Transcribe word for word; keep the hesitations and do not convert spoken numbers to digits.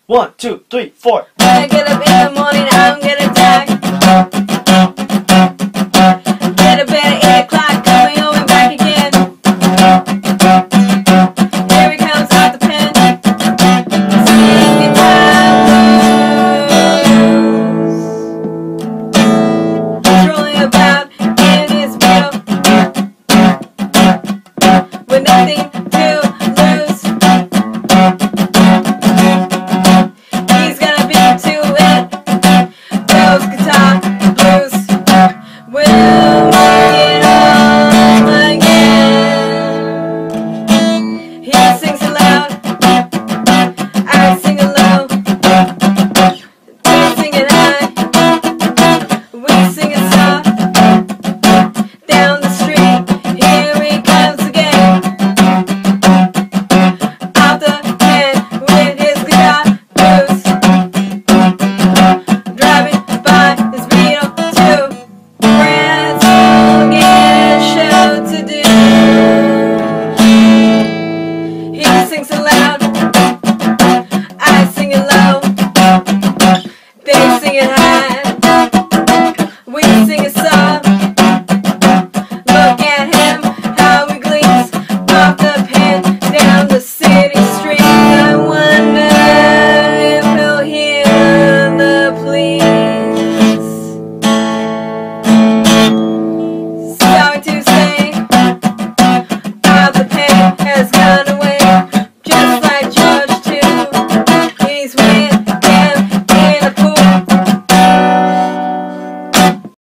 One, two, three, four. When I get up in the morning, I'm gonna die. Get up at eight o'clock, coming home and back again. Here he comes out the pen, singing blues, strolling about in his meal with nothing to lose. He's gonna be to it. Those guitar blues will make it all again. He sings aloud, I sing low. They sing it high, we sing it soft. Down the street, here he comes again. Out the pen with his guitar blues, driving by his Beetle too. Friends will get a show to do. He sings aloud, I sing it low. They sing it high, we sing it soft. Look at him, how he gleams off the